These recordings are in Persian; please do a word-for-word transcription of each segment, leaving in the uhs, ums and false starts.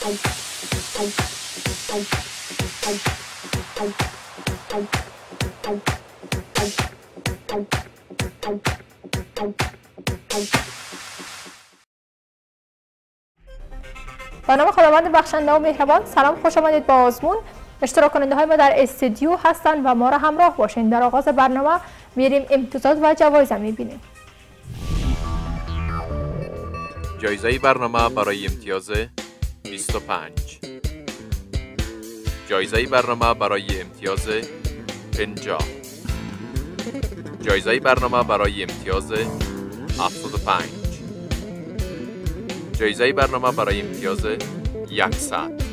با نام خداوند بخشنده و مهربان. سلام، خوش آمدید با آزمون. اشتراک کننده های ما در استودیو هستند و ما را همراه باشین. در آغاز برنامه میریم امتیازات و جوایز میبینیم. جایزه برنامه برای امتیاز بیست و پنج، جایزه برنامه برای امتیاز پنجاه، جایزه برنامه برای امتیاز هفتاد و پنج، جایزه برنامه برای امتیاز صد.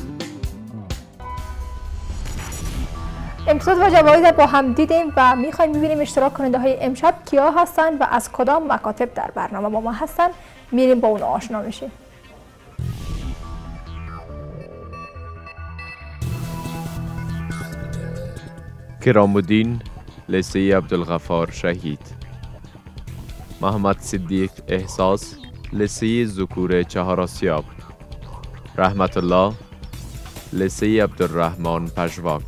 امتیازات و جوایز با هم دیدیم و میخوایم ببینیم اشتراک کننده های امشب کیا هستند و از کدام مکاتب در برنامه با ما هستند. میریم با اون آشنا میشیم. کرام الدین لثه عبدالغفار شهید، محمد صدیق احساس لثه ذکور چهارآسیاب، رحمت الله لثه عبدالرحمن پژواک.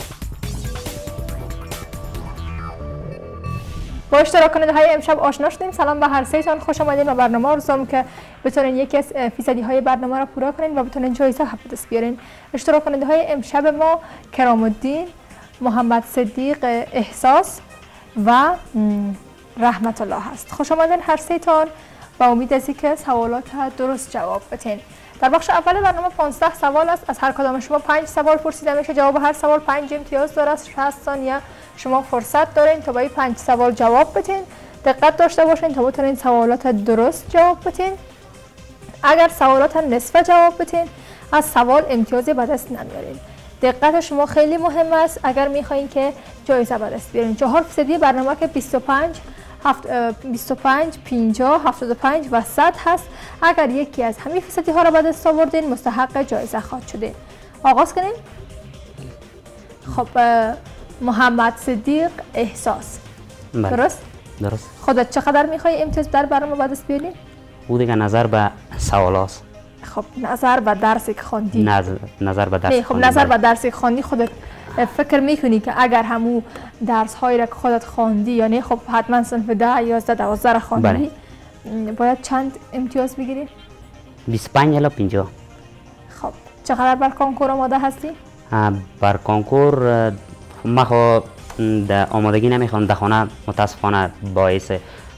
با اشتراک کننده های امشب آشنا شدیم. سلام به هر سهتان، خوش آمدید و برنامه آرزوام که بتونین یکی از فیصدی های برنامه را پورا کنین و بتونین جایزه به دست بیارین. اشتراک کننده های امشب ما کرام الدین، محمد صدیق احساس و رحمت الله هست. خوش آمدین هر سهتان و امید از اینکه سوالات درست جواب بدین. در بخش اول برنامه پانزده سوال است. از هر کدام شما پنج سوال پرسیده میشه. جواب هر سوال پنج امتیاز داره. شصت ثانیه شما فرصت دارین تا با این پنج سوال جواب بدین. دقت داشته باشین تا بتونین سوالات درست جواب بدین. اگر سوالات نصف جواب بدین از سوال امتیازی به دست نمیارین. دقت شما خیلی مهم است اگر میخواین که جایزه به دست بیارین. چهار فیصدی برنامه که بیست و پنج بیست و پنج، پنجاه، هفتاد و پنج و صد هست. اگر یکی از همین فیصدی ها را به دست آوردین مستحق جایزه خواهد شدین. آغاز کنیم. خب محمد صدیق احساس، درست؟ درست. خودت چقدر میخوای امتیاز در برنامه به دست بیاری؟ او دیگه نظر به سوالاست. خب نظر به درسی که خواندی. نظر نظر به درس. خب نظر به درسی که خواندی خودت فکر میکنی که اگر همو درس هایی را که خودت خواندی، یعنی خب حتما صنف ده، یازده، دوازده را خواندی، باید چند امتیاز بگیری؟ بیست و پنج الی پنجاه. خب چقدر بر کنکور آماده هستی؟ بر کنکور ما خو در آمادگی نمیخوام. در خانه متاسفانه باعث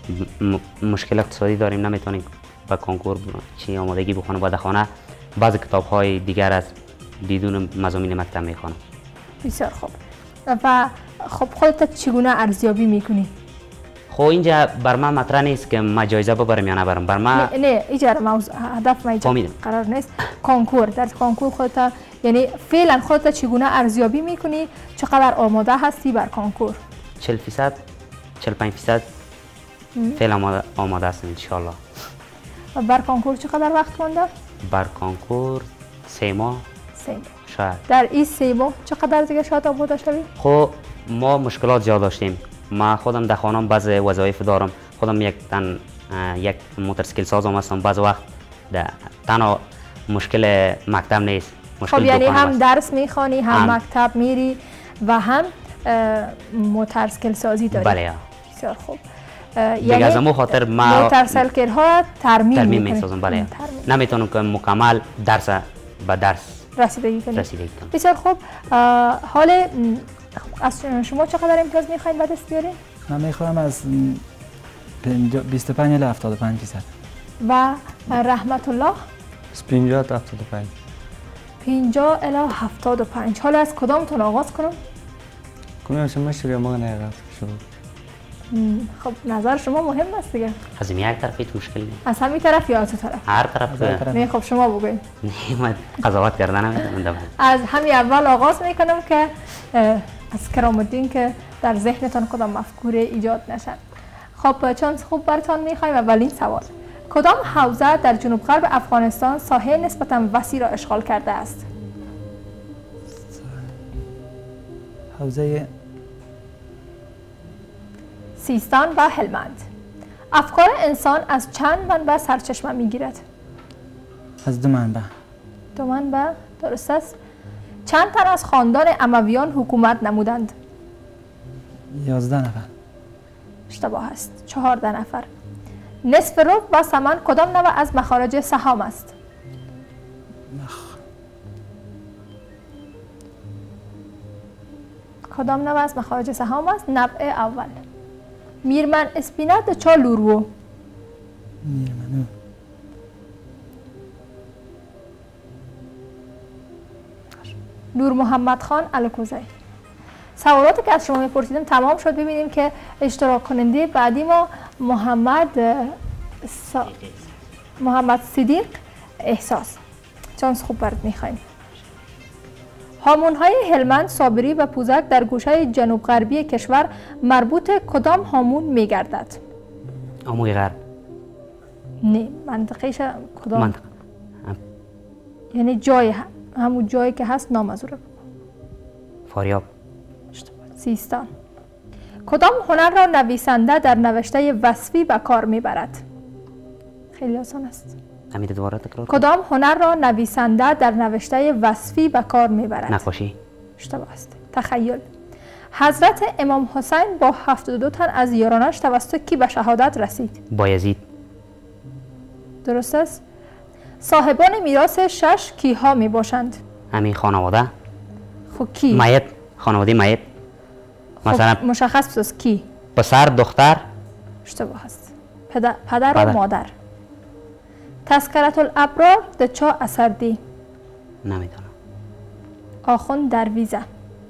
مشکل اقتصادی داریم، نمیتونیم با کنکور چی آمادگی بخونم. با در خانه بعض کتاب های دیگر از بدون مضامین مکتب میخوانم. بسیار خوب. و خب خودت چگونه ارزیابی میکنی؟ خب اینجا بر من مطرح نیست که ما جایزه ببرم یا نبرم. بر من نه نه ایجار موضوع هدف ما ایجار قرار نیست. کنکور، در کنکور خودت یعنی فعلا خودت چگونه ارزیابی میکنی؟ چقدر آماده هستی بر کنکور؟ چهل درصد چهل و پنج درصد فعلا آماده هستم ان شاء الله. و بر کنکور چقدر وقت مونده؟ بر کنکور سه ماه. سه ماه. شاید. در این سه ماه چقدر دیگه شاید آماده شوی؟ خب ما مشکلات زیاد داشتیم. ما خودم در خانم بعض وظایف دارم. خودم یک تن یک موتورسیکل سازم هستم. بعض وقت تنها مشکل مکتب نیست. مشکل خب یعنی هم است. درس میخوانی، هم, هم مکتب میری و هم موتورسیکل سازی داری. بله. بسیار خوب. یعنی از همون خاطر ما موتورسیکل ها ترمیم ترمیم میسازم. بله. نمیتونم که مکمل درس به درس رسیدگی کنی. رسیدگی کنم. بسیار خوب. حال از شما چقدر امتیاز میخواین به دست بیارین؟ من میخوام از بیست و پنج الی هفتاد و پنج درصد. و رحمت الله پنجاه تا هفتاد و پنج. پنجاه الی هفتاد و پنج. حالا از کدامتون آغاز کنم؟ کنم شما شروع ما نه شروع. خب نظر شما مهم است دیگه. از این یک طرف هیچ مشکلی نیست. از همین طرف یا از طرف؟ هر طرف. نه خب شما بگوین. نه من قضاوت کردن نمیتونم. از همین اول آغاز میکنم که از کرام الدین که در ذهنتان کدام مفکوره ایجاد نشد. خب چانس خوب براتون میخوایم. اولین سوال: کدام حوزه در جنوب غرب افغانستان ساحه نسبتاً وسیع را اشغال کرده است؟ حوزه سیستان و هلمند. افکار انسان از چند منبع سرچشمه میگیرد؟ از دو منبع. تومن به درست است. چند تن از خاندان امویان حکومت نمودند؟ یازده نفر. اشتباه است. چهارده نفر. نصف ربع و ثمن کدام نوع از مخارج سهام است؟ مخ. کدام نوع از مخارج سهام است؟ نوع اول. میرمن اسپینت چا لورو؟ میرمنو. نور محمد خان الکوزی. سوالاتی که از شما میپرسیدم تمام شد. ببینیم که اشتراک کننده بعدی ما محمد سا... محمد صدیق احساس. چانس خوب برات میخوایم. هامون های هلمند، صابری و پوزک در گوشه جنوب غربی کشور مربوط کدام هامون میگردد؟ آموی غرب. نه، منطقهش کدام؟ منطقه. یعنی جای همون جایی که هست نام از او رو بگو. فاریاب. سیستان. کدام هنر را نویسنده در نوشته وصفی به کار میبرد؟ خیلی آسان است. امید دوباره تکرار کن. کدام هنر را نویسنده در نوشته وصفی به کار میبرد؟ نقاشی. اشتباه است. تخیل. حضرت امام حسین با هفتاد و دو تن از یارانش توسط کی به شهادت رسید؟ بایزید. درست است. صاحبان میراث شش کیها می باشند؟ همین خانواده. خب کی؟ میت. خانواده میت. مثلا خب مشخص بساز کی؟ پسر، دختر. اشتباه است. پدر, پدر, پدر. و مادر. تذکرة الابرار د چا اثر دی؟ نمیدونم. آخوند درویزه.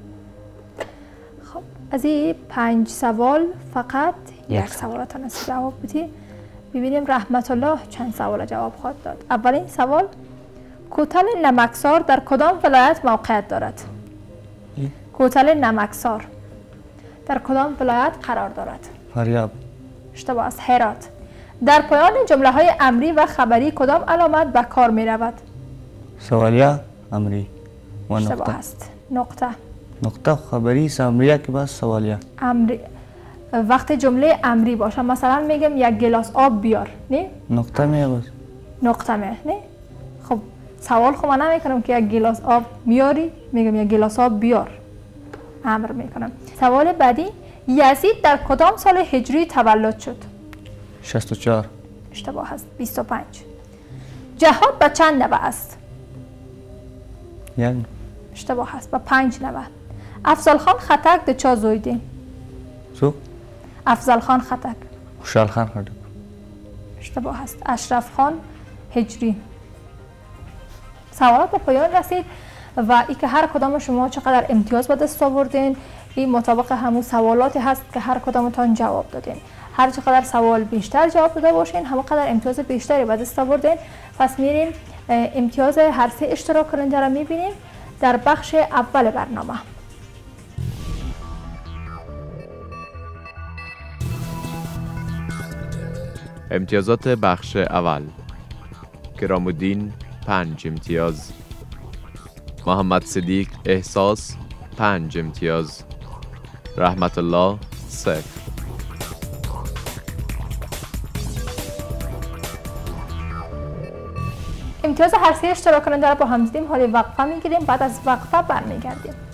خب از این پنج سوال فقط یک, یک سوال تونست جواب بدی. ببینیم رحمت الله چند سوال جواب خواهد داد. اولین سوال، کوتل نمکسار در کدام ولایت موقعیت دارد؟ کوتل نمکسار در کدام ولایت قرار دارد؟ فاریاب. اشتباه است. هرات. در پایان جمله های امری و خبری کدام علامت به کار می رود؟ سوالیه امری و اشتباه نقطه. است. نقطه. نقطه خبری سامریه که بس سوالیه. امری وقت جمله امری باشه، مثلا میگم یک گلاس آب بیار، نه؟ نقطه میگوز. نقطه می، نه؟ خب سوال خب من نمیکنم که یک گلاس آب میاری، میگم یک گلاس آب بیار، امر میکنم. سوال بعدی، یزید در کدام سال هجری تولد شد؟ شصت و چهار. اشتباه است. بیست و پنج. جهاد به چند نوع است؟ یک. اشتباه است. به پنج نوع. افضل خان خطک د چا زوی دی؟ سو؟ افضل خان خطک. خوشحال خان خطک. اشتباه است. اشرف خان هجری. سوالات به پایان رسید و ای که هر کدام شما چقدر امتیاز به دست آوردین، این مطابق همون سوالاتی هست که هر کدامتان جواب دادین. هر چقدر سوال بیشتر جواب داده باشین، همون قدر امتیاز بیشتری به دست آوردین. پس میریم امتیاز هر سه اشتراک کننده را میبینیم در بخش اول برنامه. امتیازات بخش اول: کرامالدین پنج امتیاز، محمد صدیق احساس پنج امتیاز، رحمت الله صفر. امتیاز هر سه اشتراک کننده را با هم دیدیم. حال وقفه میگیریم، بعد از وقفه برمیگردیم.